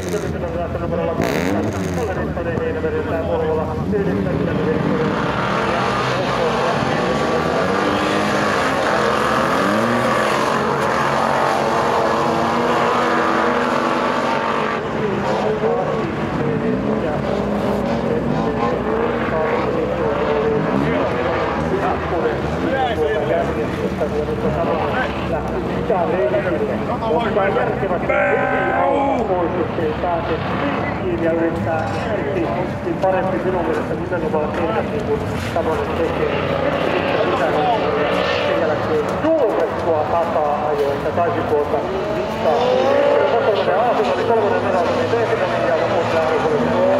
Parempi minun mielestä nimenomaan tehdä niin kuin Savonen tekee. Sen jälkeen julkettua taka-ajoita taisi tuolta mittaa. Jos menee aasilla, niin 3. erältä, niin tehdään ja loput lähdetään.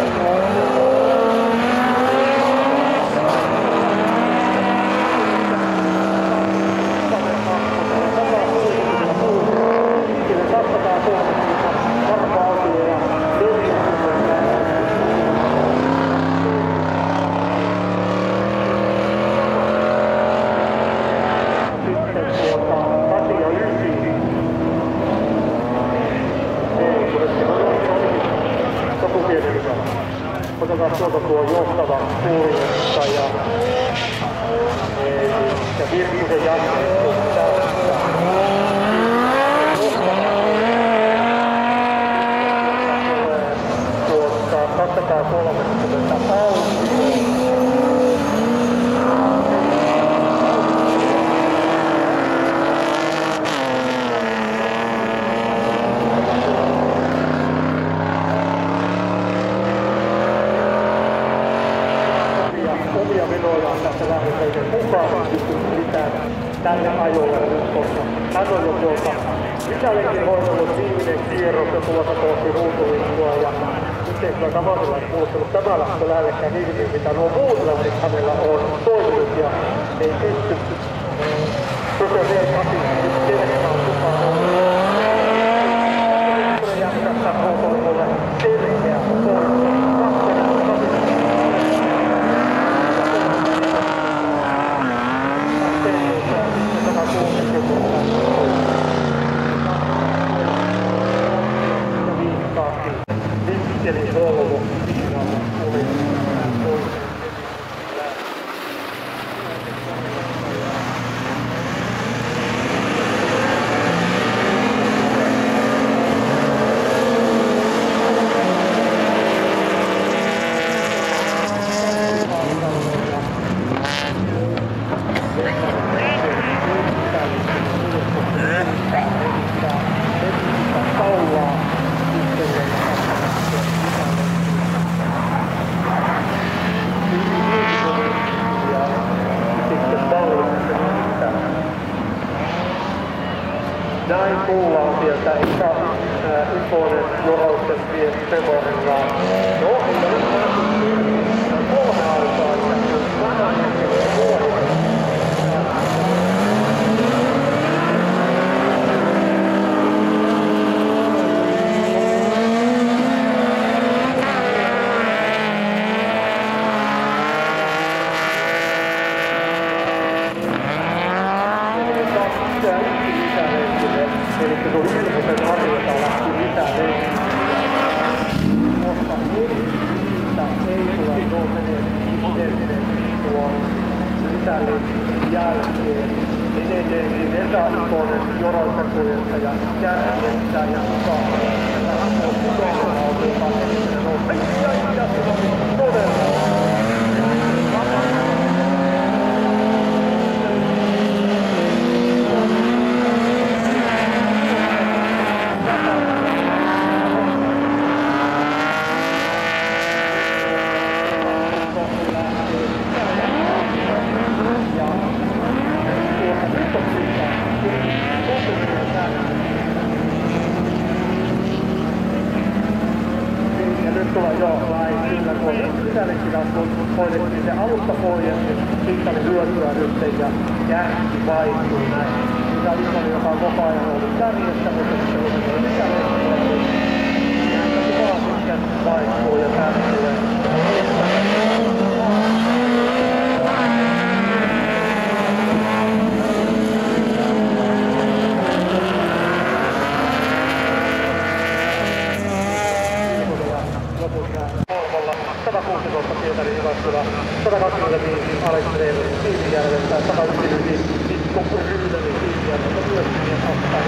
Otetaan tuolta tuo johtava kuljettaja. Ja Virkkusen jatkeet tästä. Tuosta 230 auki. Tälle ajolle koska hän on jo tuolta sisälenkin hoitanut viimeinen kierros ja tuolta kohti ruutulinkua ja sitten kyllä Kamarilla on kuuluttanut tämä lähtö lähellekään niin, mitä nuo muut lähdit hänellä on toiminut ja ei pysty. Tosiaan vielä Pasi, nyt tiedetään kukaan on. Ja tässä ruutulinkulle selkeä toiminut. Eli Volvo oli näin kuullaan sieltä Ikonen Joroisen vie Pevorilla. No, ei ole päässyt 3 aikaa, että vähän vuoden. Eli se on ilmoisen harjoita lähti lisää leikkiä. Koska niistä ei tule nousemaan edelleen tuon lisäleikkiin jälkeen. Edelleenkin Esa Ikonen Joroisen kuljettaja järjestää ja mukaan. Tähän on kutoisena ollut joka ensimmäinen nousi. Ja se on todella. Hoidettiin se alusta pois, siitä oli hyötyä nyt ja järki vaihtui näin. Sitä Ikonen, joka on koko ajan ollut kärjessä, mutta sitten oli lisäleikkiä. Ja se vaan sitten vaihtuu ja tärkeä. ryydeli siitä, mutta myöskin ottaa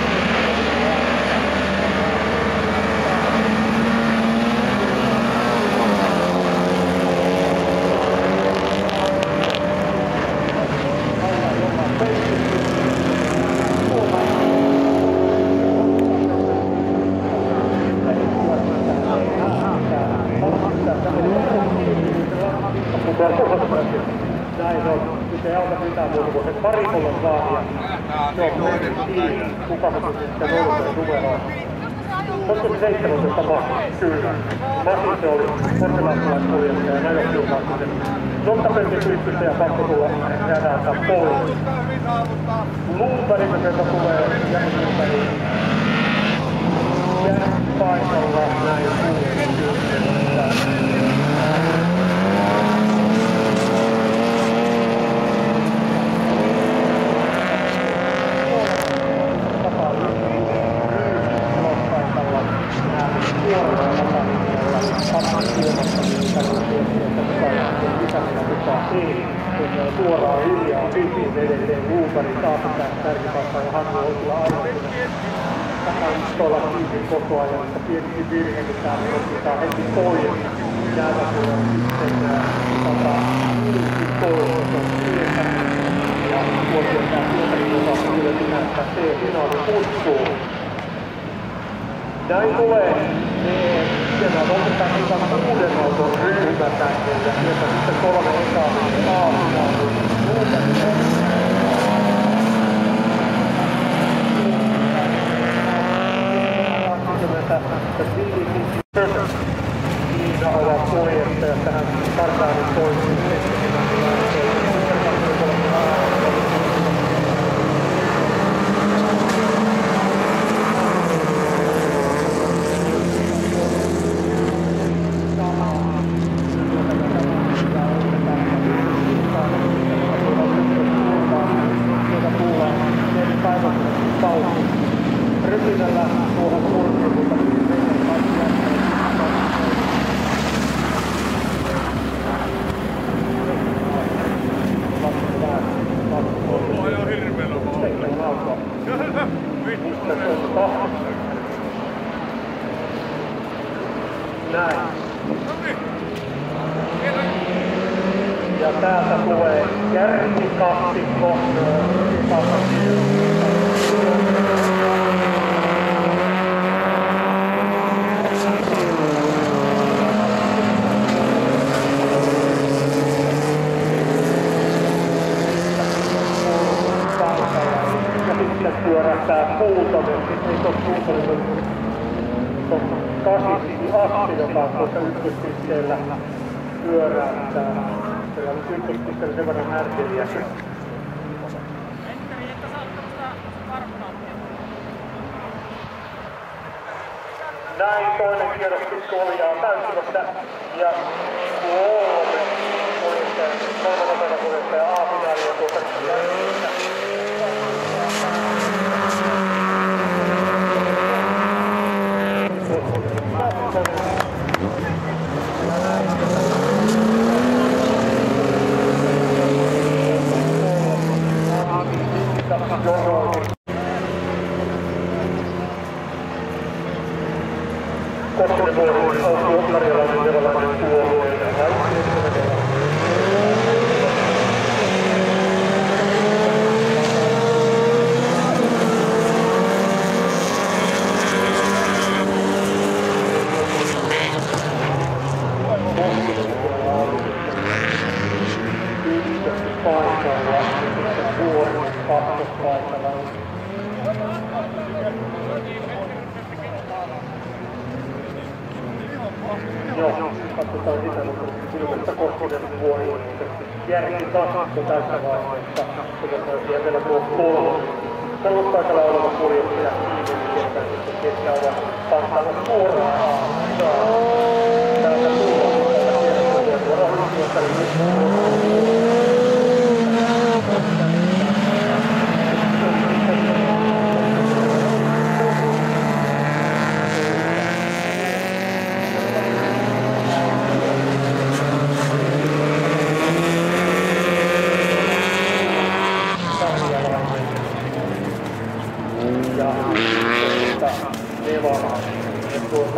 näin on. Nyt ei auta mitään muuta kuin se parikolle vaan ja se on mennyt kiinni. Kuka me sitten nousee numeroon? Olisiko se 17 maassa? Kyllä. Masin se oli korkealaatulaiskuljettaja ja näkökulmaisesti. Nottapelti pystystä ja pakko tulla jäädääntä pois. Luunpärin sieltä tulee jälkeenpäin. Jää paikalla näin suoraan hiljaa pitiin edelleen Luupärin saapittaa kärkipassaa ja Hannu on kyllä aivan tuolla kiinni koko ajan, mutta pienikin virhe, niin tää otetaan heti pois. Jäätä tulee sitten pois, se on sieltä. Ja vuosien tää Luupärin osalta kyllä näyttää C-finaali puuttuu. Näin tulee. Siellä on oikeastaan ihan uuden auton ryhmä tänne ja sieltä sitten 3 ekaa A-finaali. Siinä ovat kuljettajat tähän Kartaanin toisiin. Rytinällä tuohon kurkiin, mutta Mulla on hirveellä vauhtia. Mistä se on tahti? Näin. Ja täältä tulee kärkikaksikko. Pyörähtää Puutonen, ei se ole Puutonen, se on Kasissi, joka on tuossa ykköspisteellä pyörähtää. Siellä on ykköspisteellä sen verran närkeliä. Näin toinen kierros pikkuhiljaa täytymässä ja kolme kuljettaja A-finaalia tuolta järjestelmistä. Koskinen vuori on karjalainen virallinen puolue. Paikalla, sitten vuori kakkospaikalla. Joo, katsotaan sitä, mutta ilmeistä Koskinen vuori on järki kaksikko tässä vaiheessa. Ja vielä tuo kolmospaikalla oleva kuljettaja ketkä ovat pantavat suoraan. Täältä tullaan,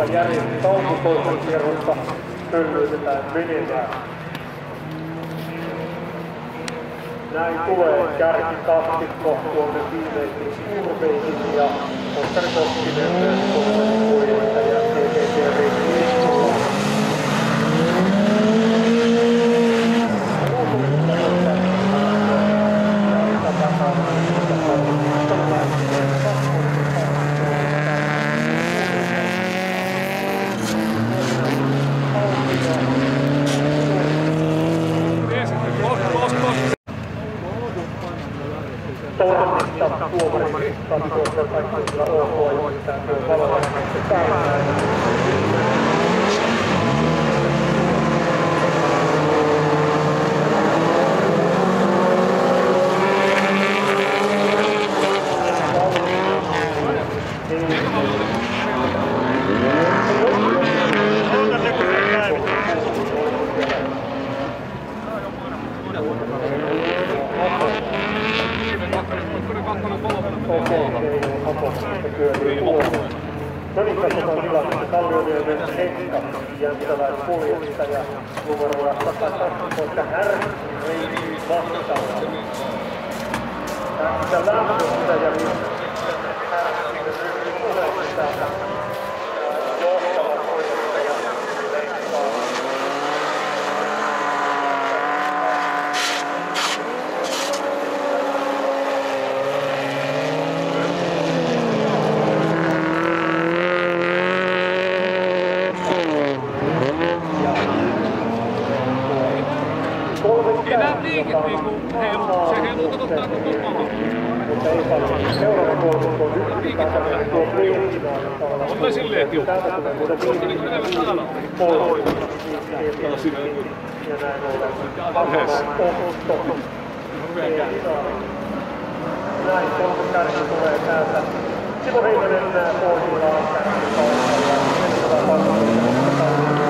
josta Jari Tauku toisen kierrosta pöllyytetään menemään. Näin tulee kärkikastikko tuonne viimeisiin kurveihin ja Oskari Koskinen kuljettaja TTT Riikistolla. Tornista tuomari katsoo, että kaikki on ok ja mitään työn valoa päivää. No niin, katsotaan tilannetta. Kallioniemen Heikka, jämsäläiskuljettaja, numerolla 112 Härki Reikin vastaava. Tässä lämpöstä ja Härkin ryhmän puheenjohtaja johtava kuljettaja leikkaa. Se heiluu totuttaa koko paha. Mutta ei paljon. Seuraava koulutus on yksi takainen tuo Priinkinaan. Mutta silleen tiukka. Koska niin menevät alas. Pois. Ja näin ollen. Otto. Näin polkukärki tulee täältä. Simo Heinonen pohjillaan kärkipaikalla. Mentävä paikalla.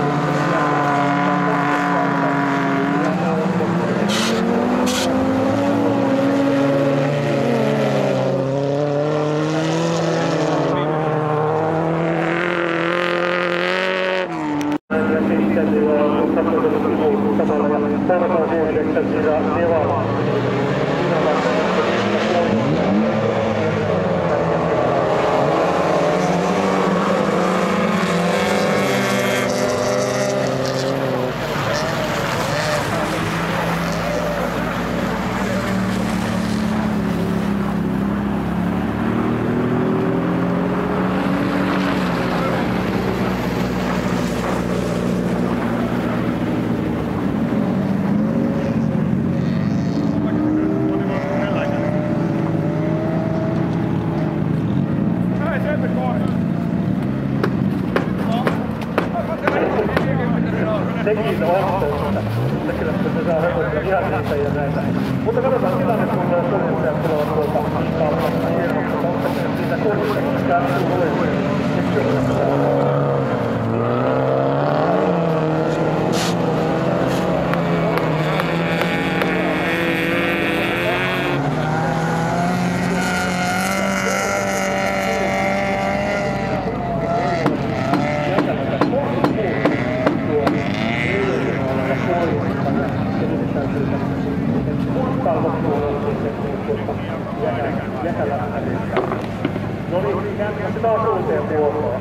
Sekin otteista. Kyllä se saa helpottaa ihan niitä ja näitä. Mutta katsotaan tilanne, kun nuo kuljettajat tulevat tuolta kaupasta hienosti. Onko se siitä kuljettajasta kärsii kuljettajasta? No niin, kääntymässä taas uuteen puolella.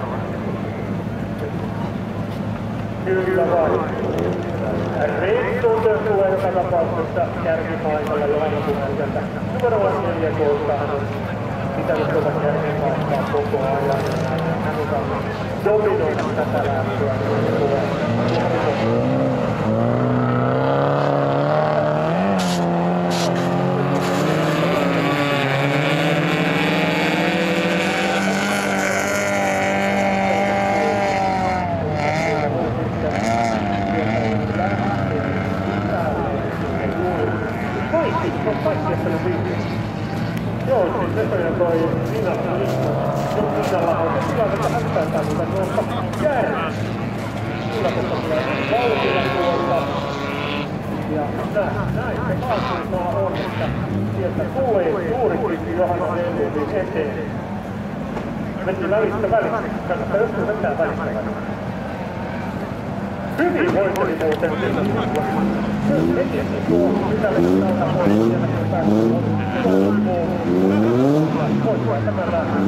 Kyllä vain. Reittuun tulee joka tapauksessa kärkipaikalla Johanna Puhelteltä. Numero 14 hän on pitänyt tuota kärkipaikkaa koko ajan. Hän on saanut dominoida tätä lähtöä. Joo, siis näköjään toi Minalla on se tilanne, että hättäytää niitä tuosta jäädä. Illatetta tulee vauhdilla tuolta. Ja näin se kaasumaa on, että sieltä tulee juurikin Johanna Helvetin eteen. meni välistä. Kannattaa joskus vetää välistä. Hyvin voiteli muuten. Heti tuo sisällinen alta pois. Sielläkin pääsee. Voit tämän lähdön.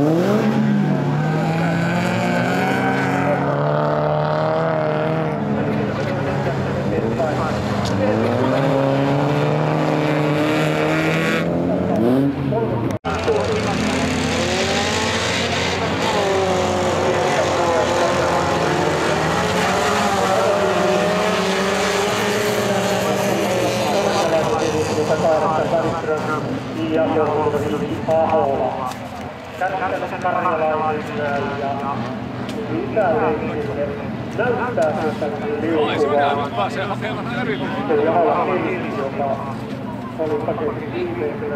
Ja Ahola. Kärsitään karjalaisen ja lisäleikille. Näyttää sieltä liukuvaa. Tuli Ahola kiinni, joka oli paketti viimeisenä.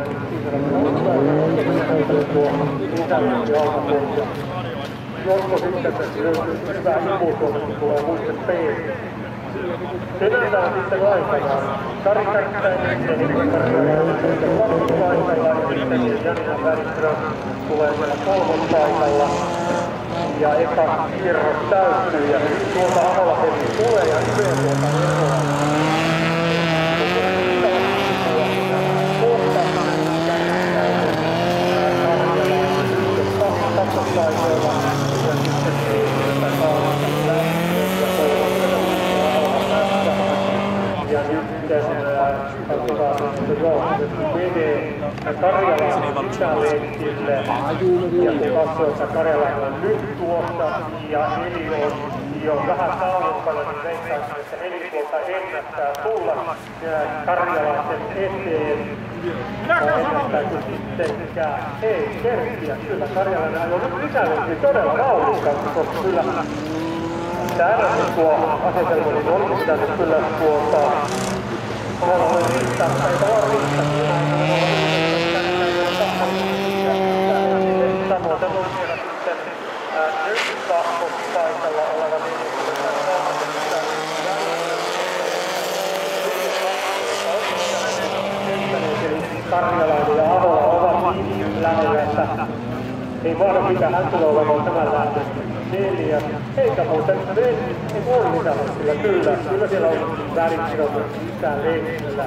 Siinä tuo lisäleikki alkapois. Joskus sitten hyvää imusuosta, kun tulee muista peiliin. Senätään sitten aikanaan. Kari Kärkkäinen ja Karjalainen sitten kolmospaikalla ja sitten Janina Bergström tulee siellä kolmospaikalla. Ja eka kierros täyttyy ja nyt tuolta Ahola heti tulee ja syö tuolta eroa. Kakkospaikoilla ja sitten ja nyt katsotaan, että joo, menee Karjalan sisäleikille ja kun katsoo, että Karjala on nyt tuossa ja Eli on jo vähän taulukkana, niin veikkaisin, että Eli tuolta ennättää tulla Karjalaisen eteen. Ennättääkö sittenkään? Ei kerkiä, kyllä Karjalainen on nyt sisäleikki todella vauhdikkaasti, koska kyllä täällä tuo asetelma niin olisi pitänyt kyllä tuota olla riittää, mutta ei ole riittää. Samoin on siellä sitten nyt kakkospaikalla oleva Karjalainen ja Ahola ovat niin lähellä, että ei voida mitään, hän tulee olemaan tämän lähdön 4. Eikä muuten ei voi lisäleikillä, kyllä siellä on väriksirautu lisää leikillä.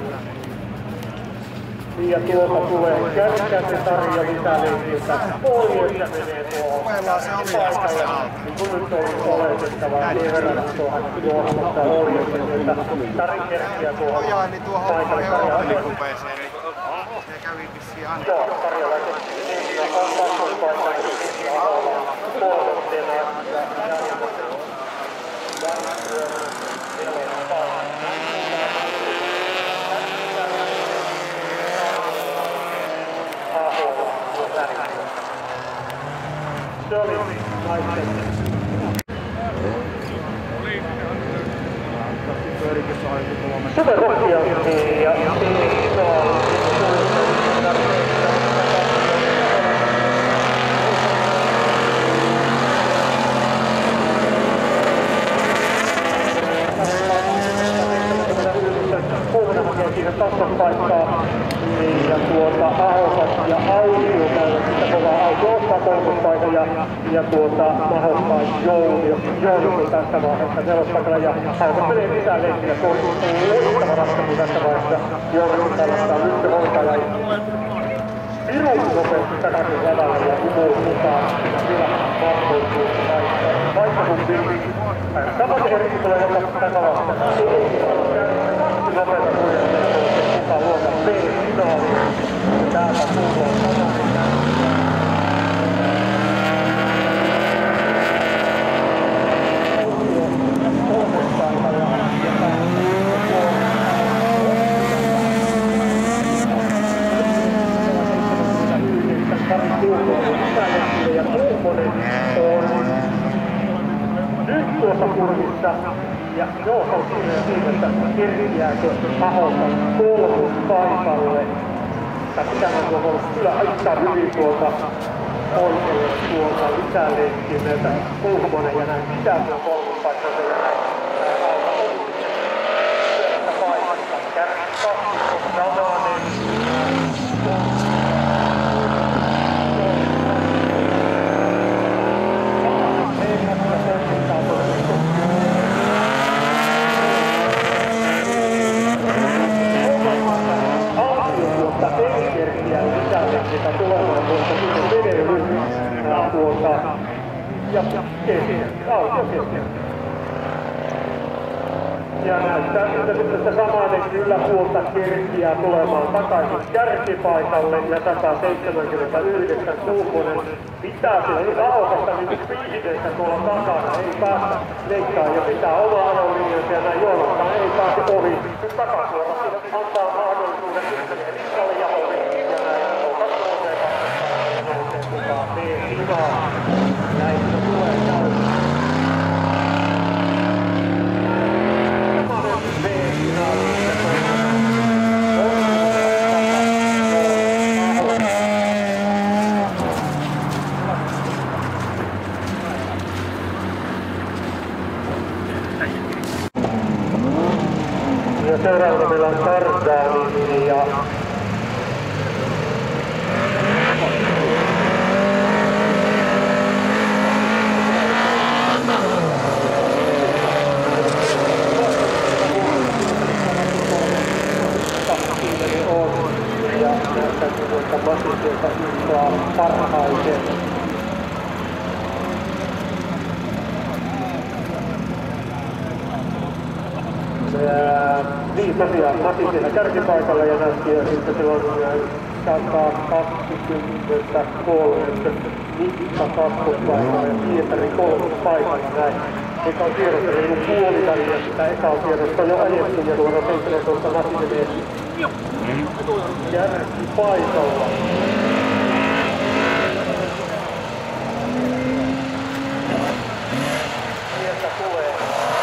Ja tuolta tulee Kärkkäisen Tarja lisäleikiltä pois ja menee tuohon paikalle. Niin kun nyt on oletettavaa, niin verran tuohon juohmassa oljeeseen, että Tari kerkiä tuohon paikalle Karjalaisen. Se kävi vissiin aina. Joo, Karjalaisen on kakkospaikalla ja Ahola kolmantena ja se oli naisten. Superrohkeasti ja siihen kakkospaikkaa ja tuota Ahokas ja Autio käyvät sitä kovaa. Autio ottaa kolmospaikan ja tuota Mahokkaan Jouni tässä vaiheessa nelospaikalla ja Ahokas menee lisää leikkiä. Se on loistava ratkaisu tässä vaiheessa. Jouni tällaistaa nyt hoitaja. Pirun nopeasti takaisin lavalle ja umuun mukaan ja vielä mahdollisesti vaikka kun pilli. Samaten Erkki tulee jopa takavasta. Nopeita kuljettajia, kuka luota B-finaaliin. Täältä kuuluu samaten. Ja Kuumonen on nyt tuossa kurvissa. Ja joo, se on siinä, että kerkiääkö Ahokas kolmospaikalle. Tätä on ollut kyllä aika hyvin tuolta oikealle tuolta lisäleikkimeltä Kuumonen ja näin pitää tuon kolmospaikkalle ja näin. Alta on yhdessä paikassa. Kärki kaksi, Radanen. ja keski, autio keski. Ja näyttää siltä, että samainen kyllä puolta kerkiää tulemaan takaisin kärkipaikalle ja 179 Kuuponen pitää siellä Ahokasta nyt 15 tuolla takana, ei päästä leikkaan ja pitää oma ajolinjansa ja näin Joonatan ei pääse ohi. Nyt takasuorassa antaa mahdollisuuden ykkönen Linkalle ja ohi ja näin Ahokas nousee 200 ja nousee mukaan B-finaan. Näin se tulee käymään. Ja seuraavana meillä on Kardani ja näyttäisi tuolta Masisilta intoa parhaiten. Niin tosiaan Masi siellä kärkipaikalla ja näytti jo sitten silloin 123 Mikka kakkospaikalla ja Pietari kolmospaikalla näin. Eka on tiedossa niin puoliväliä sitä eka on tiedossa jo ajettu ja tuolla 17 Masi menee kärkipaikalla. Sieltä tulee.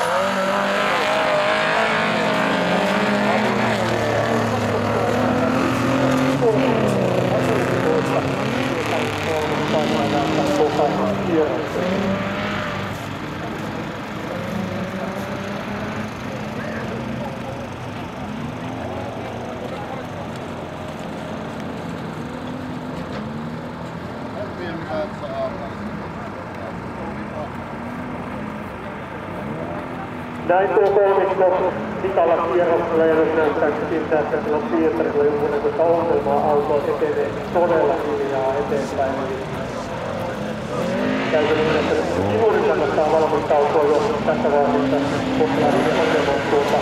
Näin tuo kolmikko vikalla kierroksella ja nyt näyttää siltä, että sillä on Pietarilla jonkunlaista ongelmaa autoa etenee todella hiljaa eteenpäin. Käytännössä niin, että juuri kannattaa valmistautua jo tässä vaiheessa, koska lähtee hakemaan tuota.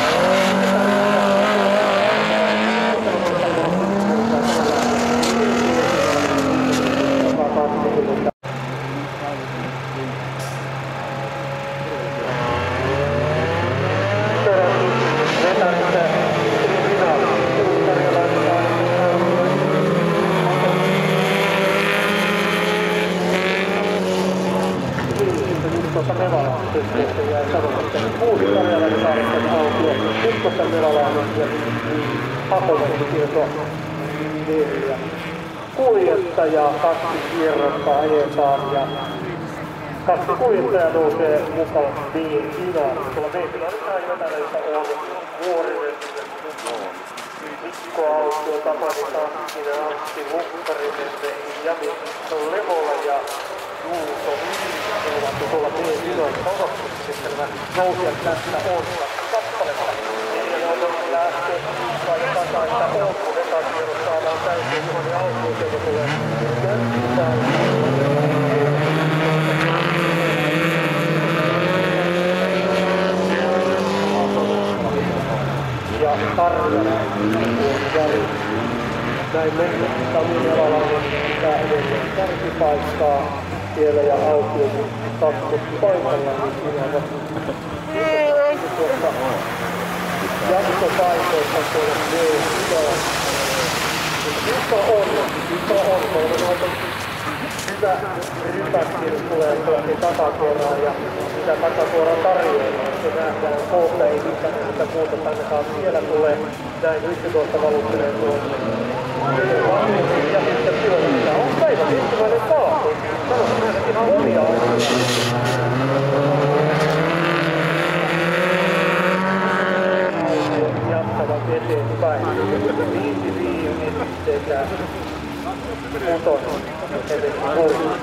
Uusi Karjalainen saaristen autio, Ykkösen Meralainen ja Hakonen siirto 4. Kuljettaja 2 kierrosta ajetaan ja 2 kuljettajaa nousee mukaan B-finaan. Tuolla B-finaalissa vetäneistä on Vuorinen, Mikko Autio, Tapani Tanskinen, Antti Lukkarinen ja Mikko Levola ja Juuso Viistola tuolla B-finaalissa odotuksessa sitten nämä nousijat tästä on kappaletta. Ja on lähtee Iikkaa ja Kataista on, kun ekakierros saadaan täysin Juhani Autio, joka tulee kärkipään. Ja Karjala on väli. Näin mennä Sami Meralainen pitää edelleen kärkipaikkaa siellä ja Autio kakkospaikalla, niin siinä on tuossa jatkopaikoissa tuolla B-finaan. Nyt on, hyvä rypäkki tulee tuollakin takasuoraan ja sitä takasuoraan tarjoaa. Se nähdään kohta, ei mitään muuta ainakaan siellä tulee. Näin 11 valuttelee tuossa. Ja sitten pyörittää. On päivän ensimmäinen saatu. Sanotaan nähdä ihan omia aikoja. Jatkavat eteenpäin. 5-5 sekä Kutonen. Etenkin Kutonen.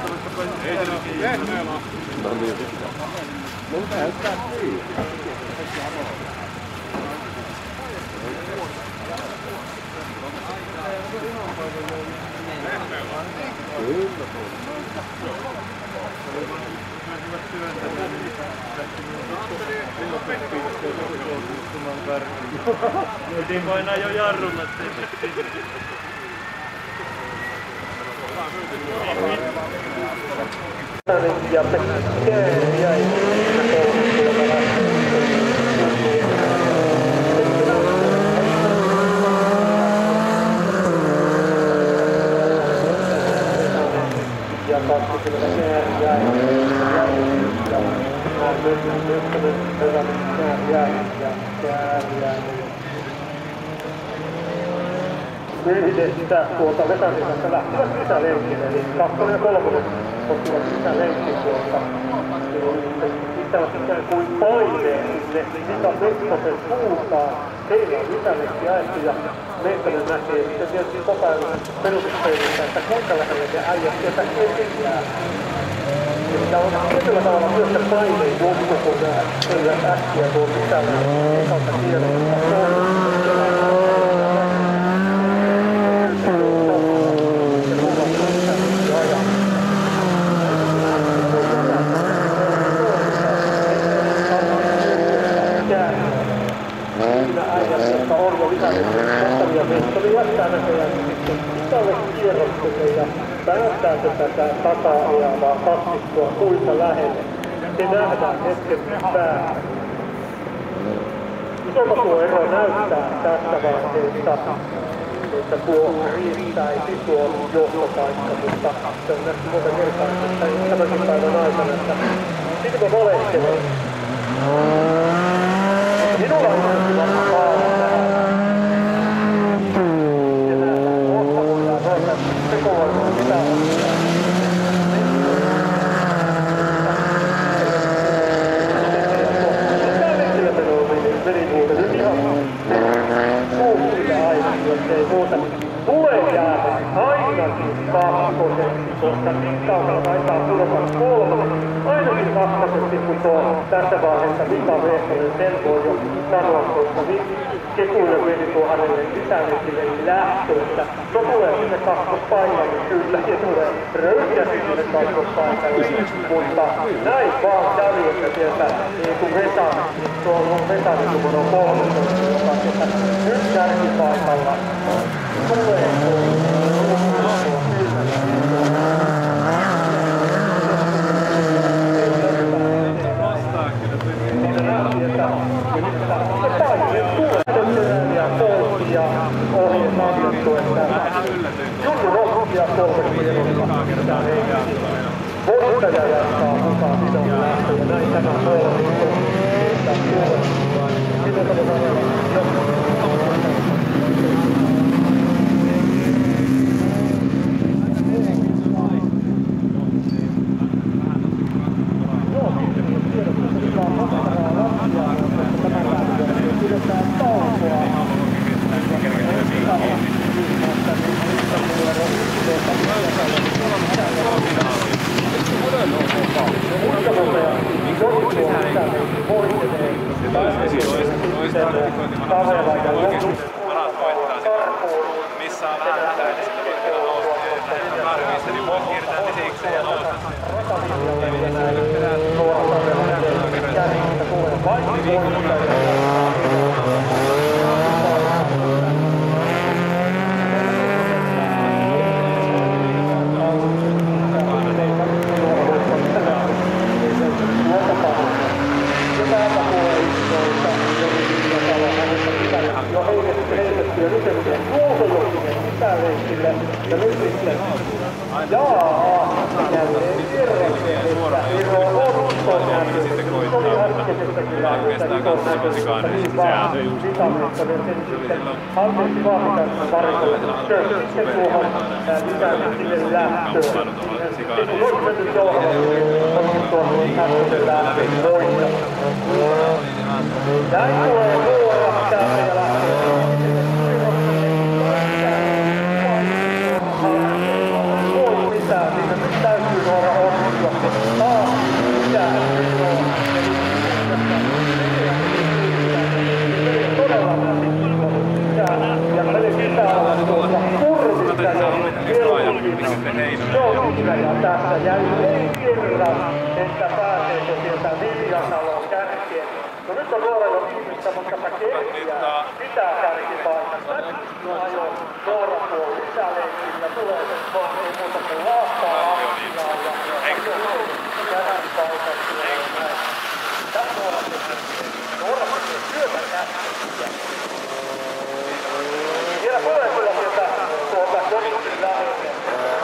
Mun näyttää siitä. Kyllä. Piti painaa jo jarruna. Ja Pekkeen jäi ja 24 jäi yhdessä tuolta vetämisessä lähtivät lisälenkille, eli 2 ja 3 ottivat lisälenkki tuolta. Pitävät ikään kuin paineen sinne Mika Pekkosen suuntaan. Heillä on lisälenkki jaettu ja Meikkonen näkee sitten tietysti koko ajan perusteellista, että kuinka lähelle ne äijät sieltä eteenjää. Ja on tietyllä tavalla myös se paineen juttu, kun heillä äkkiä tuon lisälenkki ekalta tiedon. Mehtoli jättää näköjään sitten isolle kierrokselle ja päästääkö tätä tasa-ajavaa kaksikkoa kuinka lähelle. Se nähdään hetken päästä. Isompa tuo ero näyttää tässä vaiheessa, että tuo riittäisi tuo johtopaikka, mutta se on nähty monta kertaa, että tämänkin päivän aikana, että Silva valehtelee. Minulla on hyvä kaava tähän. Tulee jäädä ainakin kakkoseksi, koska Mikalta taitaa tulla 3. Ainakin kakkoseksi, kun tuo tässä vaiheessa Mika Mehtolin sen voi jo sanoa, koska Kekuille veli tuo hänelle lisälenkille lähtöistä. No tulee sinne kakkospaikalle kyllä ja tulee röyhkästi sinne kakkospaikalle, mutta näin vaan kävi, että sieltä niin kuin tuolla on Vesari numero 13, joka sieltä nyt kärkipaikalla tulee ja ohjeen avioitu, että Junnu Rossia 3 voittaja jatkaa mukaan sidon lähtö ja näin tämä kolmikko. Sitten missä on vähän hätää, niin sitten voi vielä nousta ja tarvitsee, niin voi siirtää lisikseen ja nousta. Ja nyt sitten, jälleen kerrokseen, että ero on todennäköisesti. Se oli äskeisestä kyllä, että ikon näköistä niin vaan lisämittainen sen sitten halkeasti vaahitaisen varikolle. Se tuohon lisäinen sille lähtöön. Kun olisi mennyt johdolle, on tuohon äskeisen lähtöön voittanut. Näin tulee vuoro täältä ja lähtee. Täytyy olla onnistua. Taas lisää. Todella ja meillä pitää olla tuossa kurvissa Mika ja Ville Heinonen. Se on hyvä ja tässä jäi kerran, että pääseekö sieltä Viljasalon kärkeen. No nyt on nuorella viimeistä, mutta kerkiää pitää kärkipaikasta. No ajo Noora tuo lisäleikkiin ja tulee se ei muuta kuin laastaa Antiaan ja kärkipaikat tulee näin. Tässä Noora tekee työtä käsiä. Vielä tulee kyllä sieltä tuolta Konistin lähelle.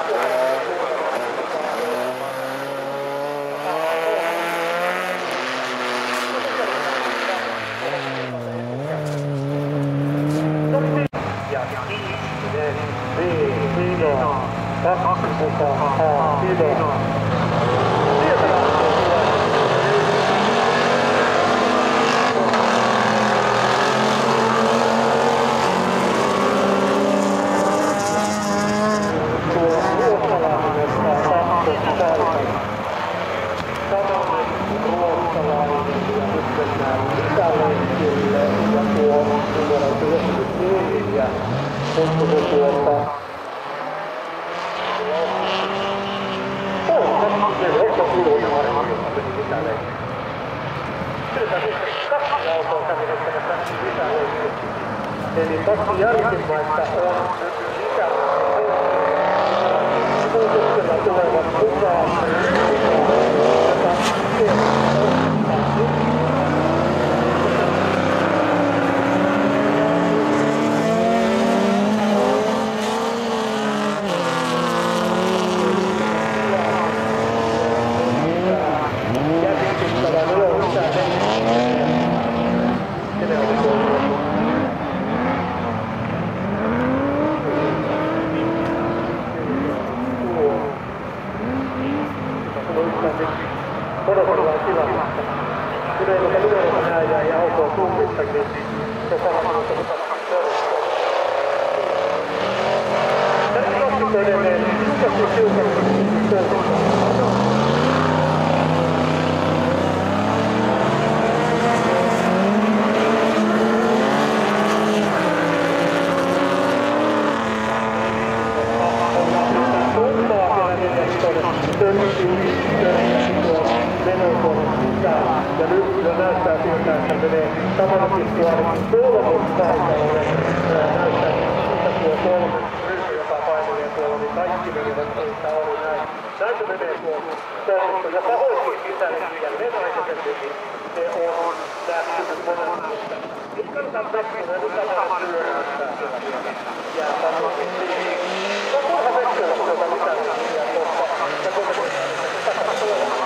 Eli kaksi jälkimmäistä on muutoksella tulevat mukaan. Odotellaan tilannetta. Yleensä numerossa nähdään ja autoon tummistakin. Se samanlaista perustaa. Tässä on edelleen tiukasti. Ja nyt kyllä näyttää siltä, että menee samanlaisesti kolmospaikalle. Näyttää siltä tuo kolme ryhmä, joka painelee tuolla, niin kaikki menivät, että oli näin. Näin se menee tuo kolmosta. Ja pahoinkin sisälle jälleen aikaisemmin, se on lähtenyt monenlaista. Nyt kannattaa Pekkonen, nyt kannattaa pyöräyttää siellä vielä. Jää sanomaan siihen. Se on turha Pekkonen tuota lisäleikkiä kohta. Ja kuitenkin sitä kannattaa.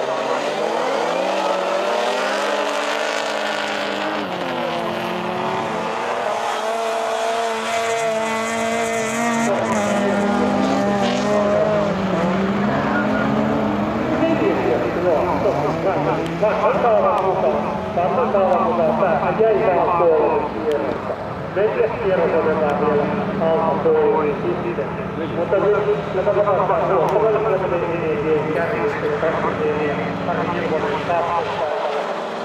Kaavan mukaan päähän jäi vaan kolme kierrosta. 4. kierros otetaan vielä alta pois sitten. Mutta nyt joka tapauksessa huomattavasti menee kärjistä ja 24 Harri Kilvonen kakkospaikalla.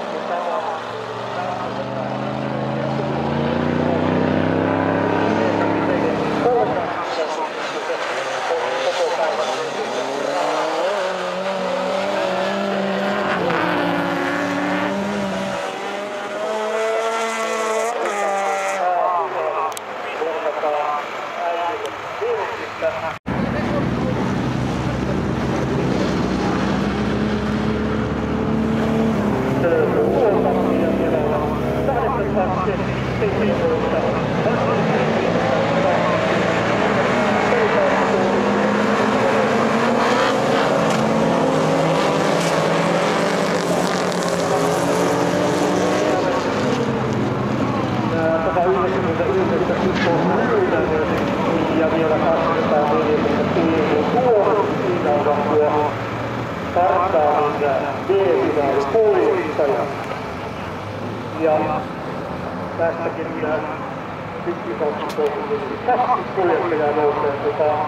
Koko päivän. Ja vielä 240 tuohon, siinä on tuo Kartaanin D-finaali kuljettaja. Ja tästäkin minä ykkösottoisesti 2 kuljettajaa nousee mukaan.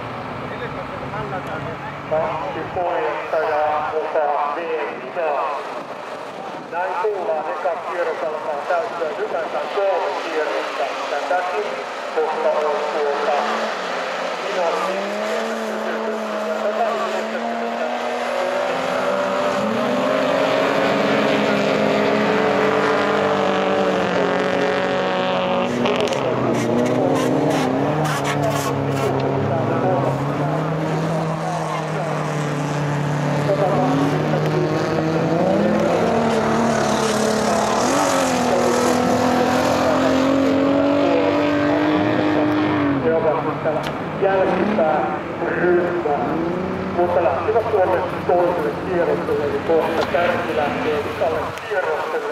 2 kuljettajaa mukaan D-finaali. Näin tullaan, eka kierros alkaa täyttyä, hypätään 3 kierrosta tätäkin, koska on tuota jälkipää ryhmä, mutta lähtivät tuonne toiselle kierrokselle, eli kohta kärki lähtee vikalle kierrokselle.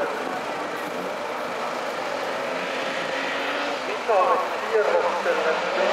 Vikalle kierrokselle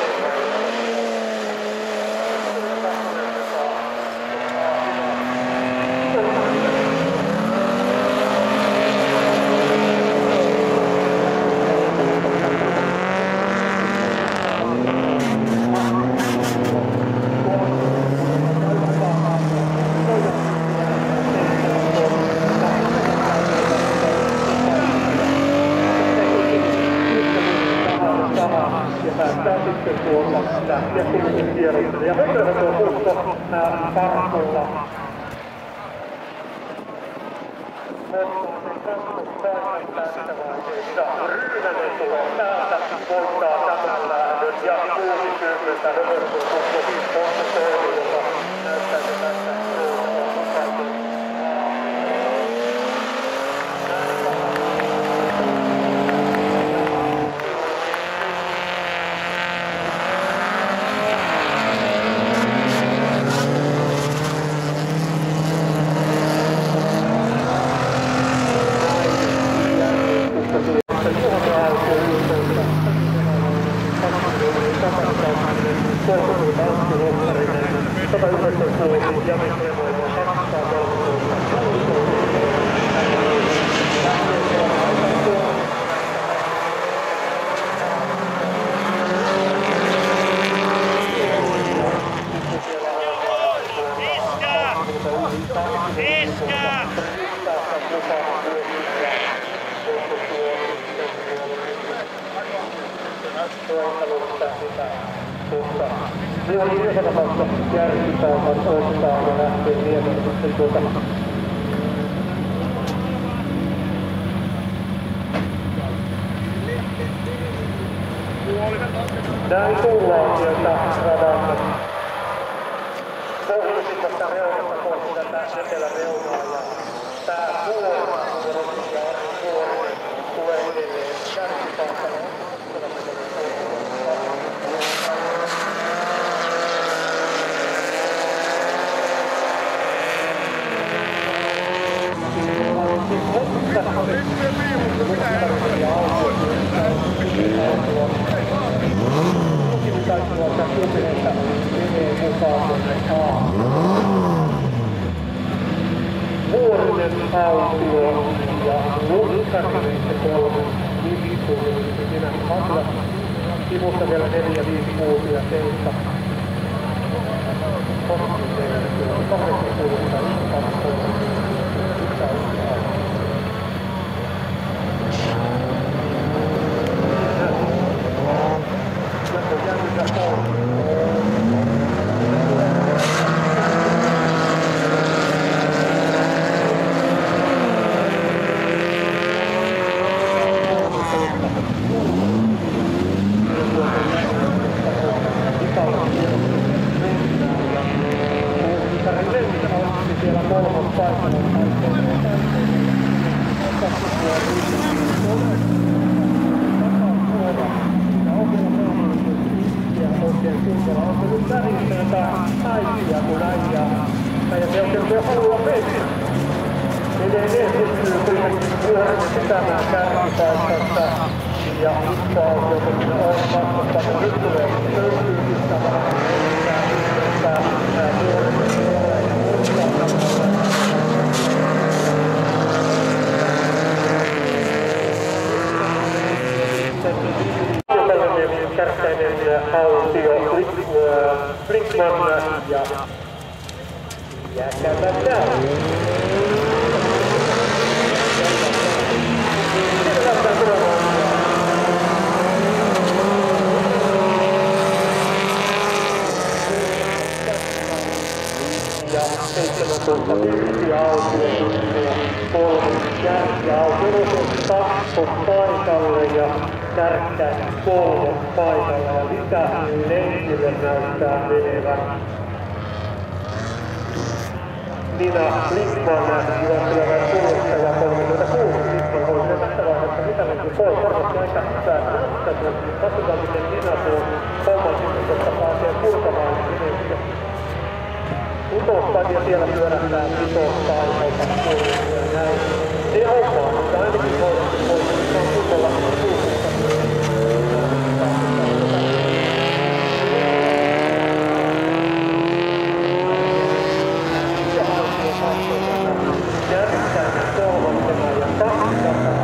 sitten tuolta lähteä kuitenkin kierrokselle. Ja höpöhöt on muutto parkoilla. Ryynänen tulee täältä, voittaa tämän lähdön ja 60 höpöhöt on muutto toinen, joka näyttäisi tässä näin tullaan sieltä radan pohjoisesta reunasta kohti tätä eteläreunaa ja tää vuoro ja vuoro tulee edelleen kärkipaikalle. Vuorinen autio ja Lukkanen se 3 viikkoa, siinä Atla sivusta vielä 4, 5, 6 ja 7. 17.5 autiotuntia, 3 kärkiautoilut kakko paikalle ja Kärkkäinen 3 paikalle ja lisälenkille näyttää menevän. Nina Blickman, Jyväskylän kuljettaja 36. Blickman oli se tässä vaiheessa mitä mentiin pois. Varmasti aika hyvää näyttää. Katsotaan miten Nina tuo homman sitten, koska pääsee purkamaan sinne. Utostaan ja siellä pyörähtää vitostaan aika kuljettia ja näin. Tehokkaan, mutta ainakin voisi pois. Se on kunnolla kuulosta. Kärkkäinen kolmantena ja 200.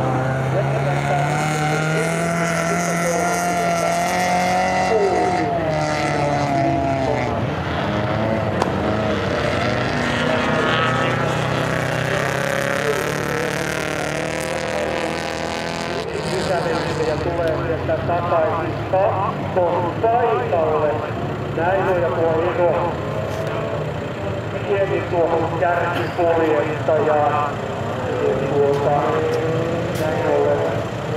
Ja tulee sieltä takaisin kakkon paikalle. Näin on ja tuo ero pieni tuohon kärkikuljettajaan. Näin ollen.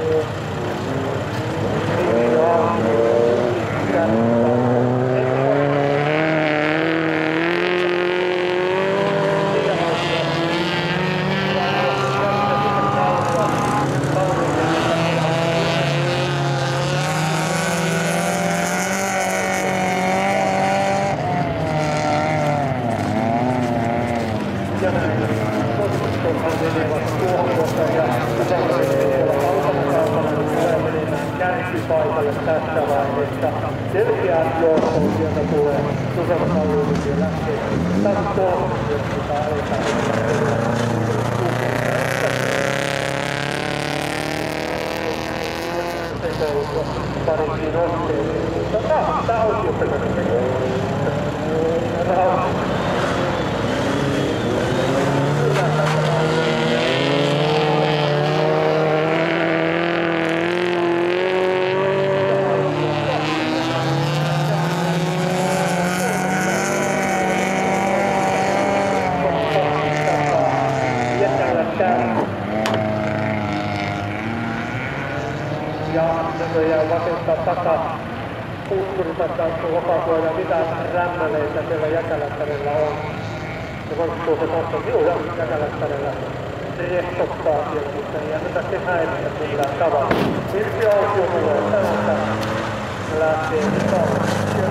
Kärkipaikalle tässä vaiheessa. Selkeät johtoon sieltä tulee Susanna Kalliukin ja lähtee taas kolmannesta, jota aletaan parikin otteeseen, mutta tää on jotenkin ja vasentaa takaa puskuritakkaan lokakuoja mitä rämmäleitä siellä Jäkälättärellä on. Ja voisi tuossa tuossa joo ja Jäkälättärellä rehtottaa siellä, mutta ei jätetä se häiritä millään tavalla. Irti Autio tulee täältä lähtee mukaan.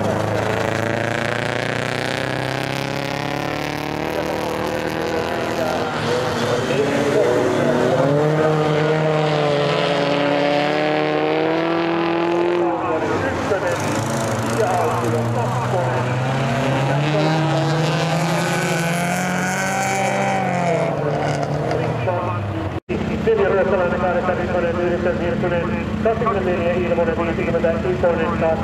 Virtunen 24 Ilmonen 50 Ikonen taas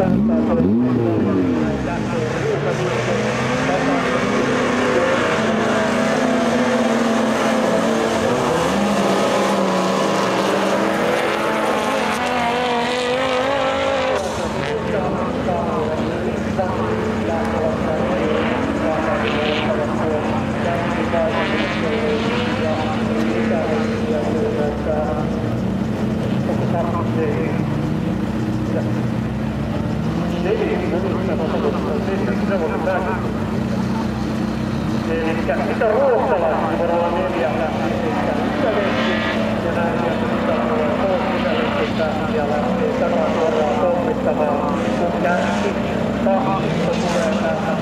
mitä ruotsalaisia voi olla 4 ja näin ja sitten ja lähtee samaa suoraan pommittamaan kun kärki kahdista tulee täältä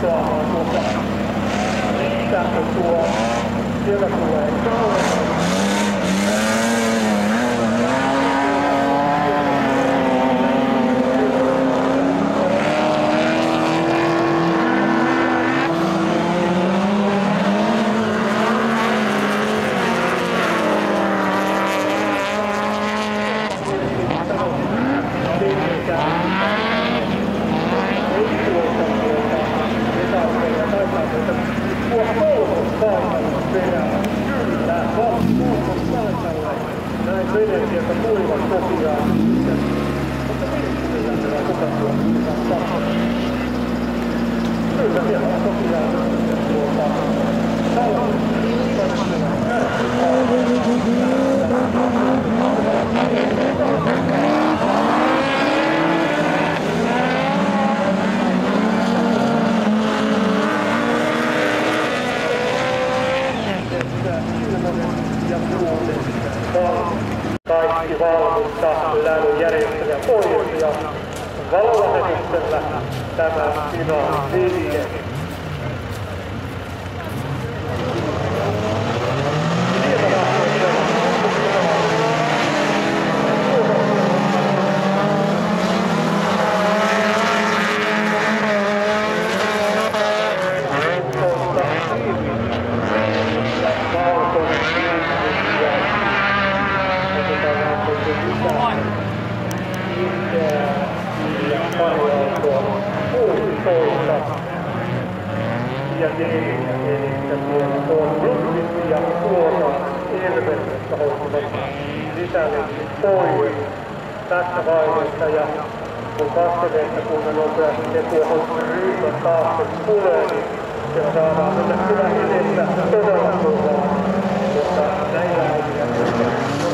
putoamaan tuolta siitä, kun sieltä tulee kauan. Näin veden sieltä tulivat tosiaan. Mutta kyllä siellä kukatua kyllä siellä on tosiaan kaikki valmista lähdön järjestelyä pois ja valolähetyksellä tämä finaali-liike. Ja elikkä tuon Brooklyn ja tuota Elvestä hoituvat lisäleikki pois tässä vaiheessa. Ja kun katselee, että kuinka nopeasti se tuohon ryhmän taakse tulee, niin se saadaan mennä kyllä edestä todella kovaa. Mutta näillä hetkellä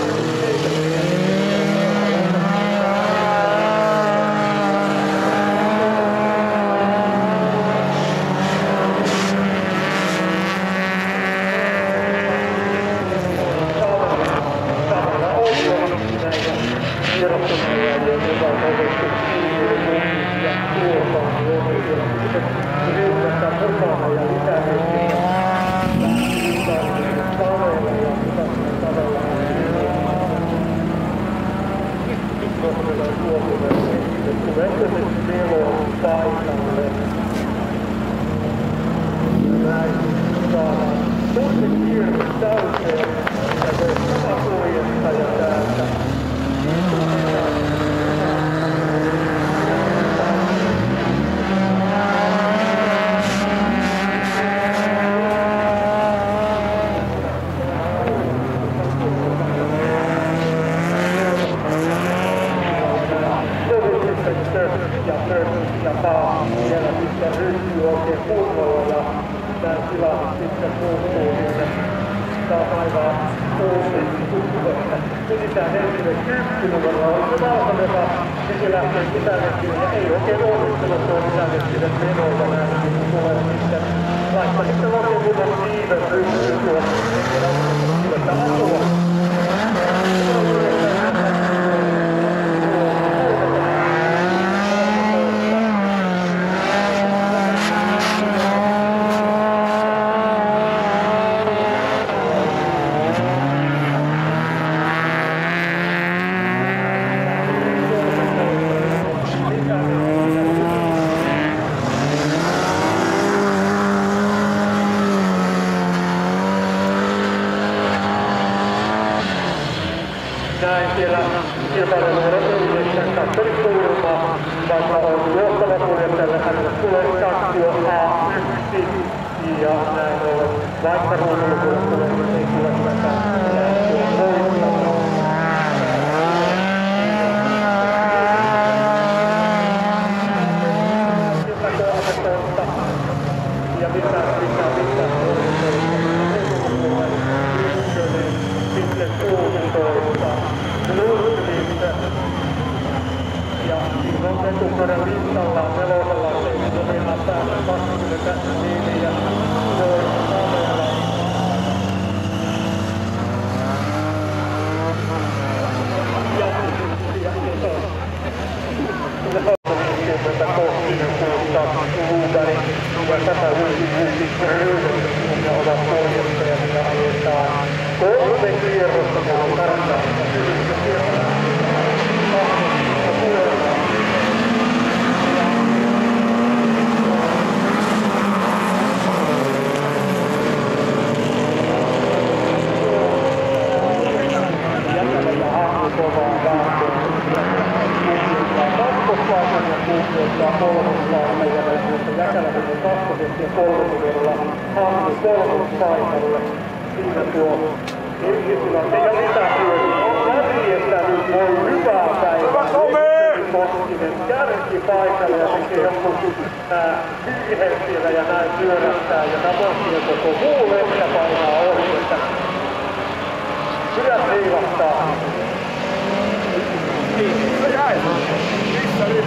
ja taas siellä sitten ryhtyy oikein kunnolla ja tämä tilanne sitten muuttuu niin, taas aivan uusi tuttu, että pysytään henkilö 10-luvulla on se valtameva ja se lähtee sisänettille ja ei oikein onnistunut tuo sisänettille menoilla näin, niin tulee sitten vaikka sitten loppuun viiven ryhtyy tuon henkilöstä asua. Näin siellä kilpailunumeron 9 Kasperi Kulma, vaikka on johtava kuljettajalle, hänelle tulee sanktio A1 ja näin ollen, vaikka ruudulla tulee, niin ei tule tätä voittamaan. Ja mitä sitten 16. Ja silloin etukäden listalla nelosella 7 päällä 24 ja Sameella. Ja kohti Luudari ja 156 Röden ja ovat poljettajat ja ajetaan 3 kierrosta meillä on karttaa. Jäkäläisen kakkoseksi ja kolmosella Hannu kolmospaikalle. Siinä tuo Irkisillä ja lisätyötä on järjestänyt voi hyvää päivää. Koskinen kärkipaikalle ja tekee jonkun virheen siellä ja näin pyörähtää ja Namoskien koko muu lehtä painaa ohi, että sydät riivahtaa. Missä nyt?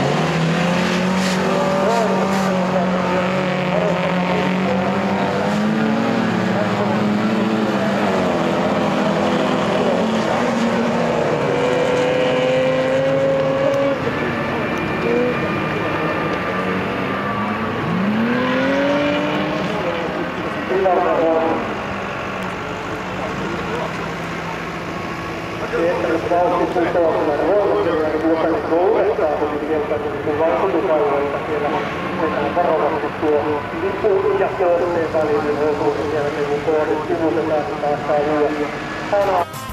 Vauhti putoaa roolosella ja vuotainen uudestaan, kun sieltä kun vaikutusalueelta siellä mennään varovasti tuo lipun ja kootteen välinen osuus, ja sen jälkeen kun koodit sivutetaan, niin päästään uudestaan.